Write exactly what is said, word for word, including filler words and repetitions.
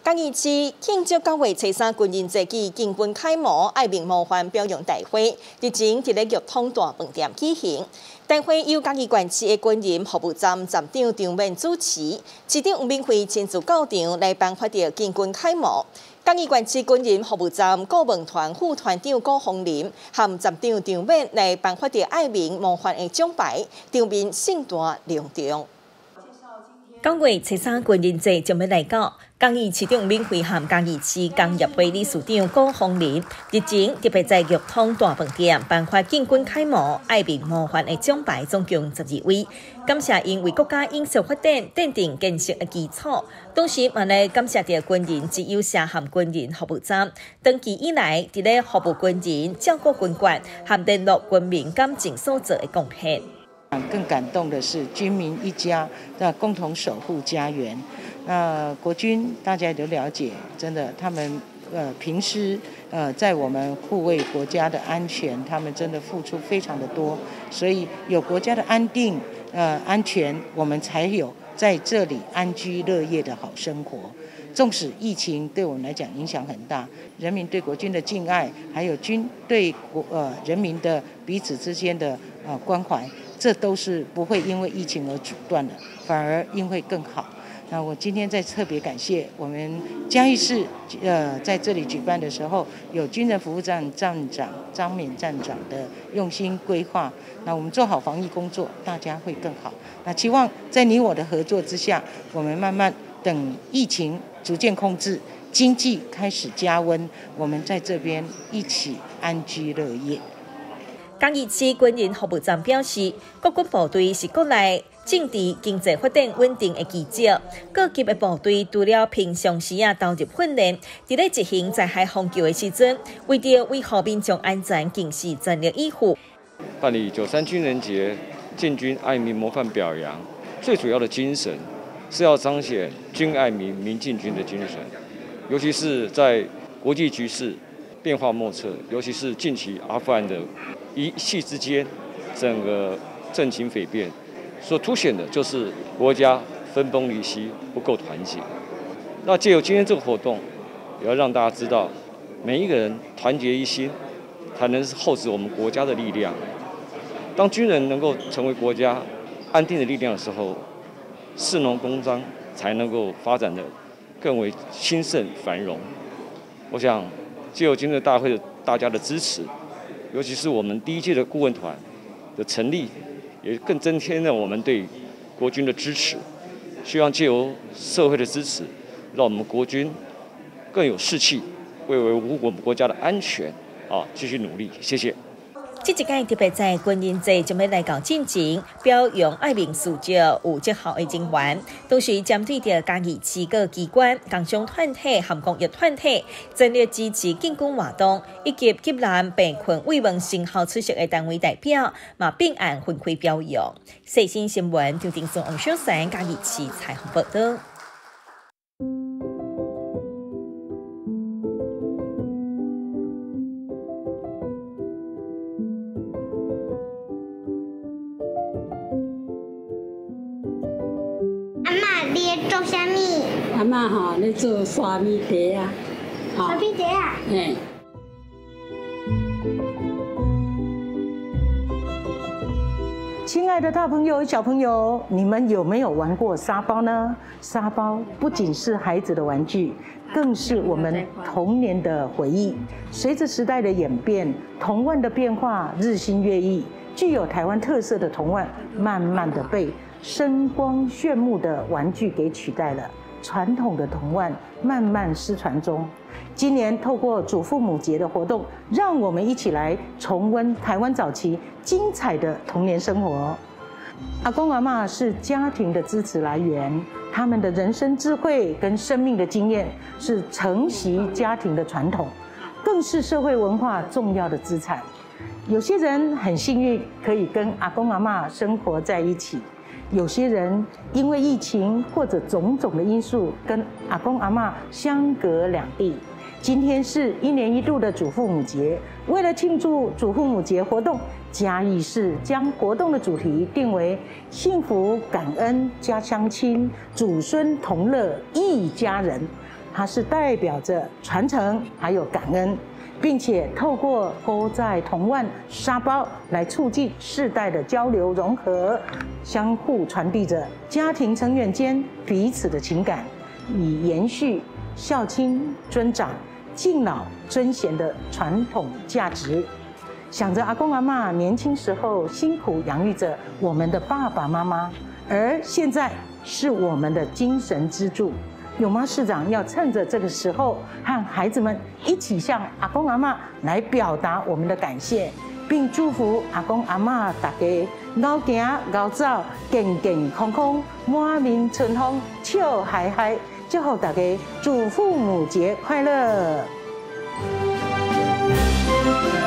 嘉义市庆祝九月初三军人节暨建军开幕爱民模范表扬大会，日前伫咧玉通大饭店举行。大会由嘉义县市的军人服务站站长张敏主持，市长吴明辉亲自到场来颁发着建军开幕。嘉义县市军人服务站顾问团副团长高鸿林和站长张敏来颁发着爱民模范的奖牌，场面盛大隆重。九月初三军人节将要来到，嘉义市长敏辉和嘉义市工业会理事长高鸿林日前特别在玉通大饭店颁发建军开幕爱民模范的奖牌，总共十二位，感谢因为国家应收发展奠定建设的基础。同时，嘛来感谢着军人之友社和军人服务站长期以来伫咧服务军人、照顾军官和联络军民感情所做的贡献。 更感动的是，军民一家，那共同守护家园。那国军大家都了解，真的，他们呃平时呃在我们护卫国家的安全，他们真的付出非常的多。所以有国家的安定呃安全，我们才有在这里安居乐业的好生活。纵使疫情对我们来讲影响很大，人民对国军的敬爱，还有军对国呃人民的彼此之间的呃关怀。这都是不会因为疫情而阻断的，反而因为更好。那我今天在特别感谢我们嘉义市，呃，在这里举办的时候，有军人服务站站长张敏站长的用心规划。那我们做好防疫工作，大家会更好。那期望在你我的合作之下，我们慢慢等疫情逐渐控制，经济开始加温，我们在这边一起安居乐业。 嘉义市军人服务站表示，国军部队是国内政治经济发展稳定的基石。各级的部队除了平常时啊投入训练，伫咧执行在海防救的时阵，为着维护民众安全，更是全力以赴。 办理九三军人节建军爱民模范表扬，最主要的精神是要彰显军爱民、民敬军的精神，尤其是在国际局势变化莫测，尤其是近期阿富汗的一夕之间，整个政情匪变，所凸显的就是国家分崩离析，不够团结。那借由今天这个活动，也要让大家知道，每一个人团结一心，才能厚植我们国家的力量。当军人能够成为国家安定的力量的时候，士农工商才能够发展的更为兴盛繁荣。我想，借由今天的大会的大家的支持，尤其是我们第一届的顾问团的成立，也更增添了我们对国军的支持。希望借由社会的支持，让我们国军更有士气，为维护我们国家的安全啊，继续努力。谢谢。 这一届特别在军人节将要来到进行表扬爱民事迹有绩效的人员，同时针对着嘉义市各机关、工商团体和公益团体全力支持建军活动，以及吉南被困慰问成效出色的单位代表，嘛并按分开表扬。最新新闻，张定松、王小山嘉义市采访报道。 做啥物？ 阿嬷吼，咧做沙米茶啊， 沙米茶啊。 嘿。 亲爱的大朋友、小朋友，你们有没有玩过沙包呢？沙包不仅是孩子的玩具，更是我们童年的回忆。随着时代的演变，童玩的变化日新月异，具有台湾特色的童玩，慢慢的被声光炫目的玩具给取代了，传统的童玩慢慢失传中。今年透过祖父母节的活动，让我们一起来重温台湾早期精彩的童年生活。阿公阿嬷是家庭的支持来源，他们的人生智慧跟生命的经验是承袭家庭的传统，更是社会文化重要的资产。有些人很幸运可以跟阿公阿嬷生活在一起，有些人因为疫情或者种种的因素，跟阿公阿嬷相隔两地。今天是一年一度的祖父母节，为了庆祝祖父母节活动，嘉义市将活动的主题定为“幸福感恩家乡亲，祖孙同乐一家人”。 它是代表着传承还有感恩，并且透过勾在铜碗沙包来促进世代的交流融合，相互传递着家庭成员间彼此的情感，以延续孝亲尊长、敬老尊贤的传统价值。想着阿公阿嬷年轻时候辛苦养育着我们的爸爸妈妈，而现在是我们的精神支柱。有妈市长要趁着这个时候，和孩子们一起向阿公阿嬷来表达我们的感谢，并祝福阿公阿嬷大家老行老走，健健康康，满面春风，笑嗨嗨。祝福大家祝父母节快乐！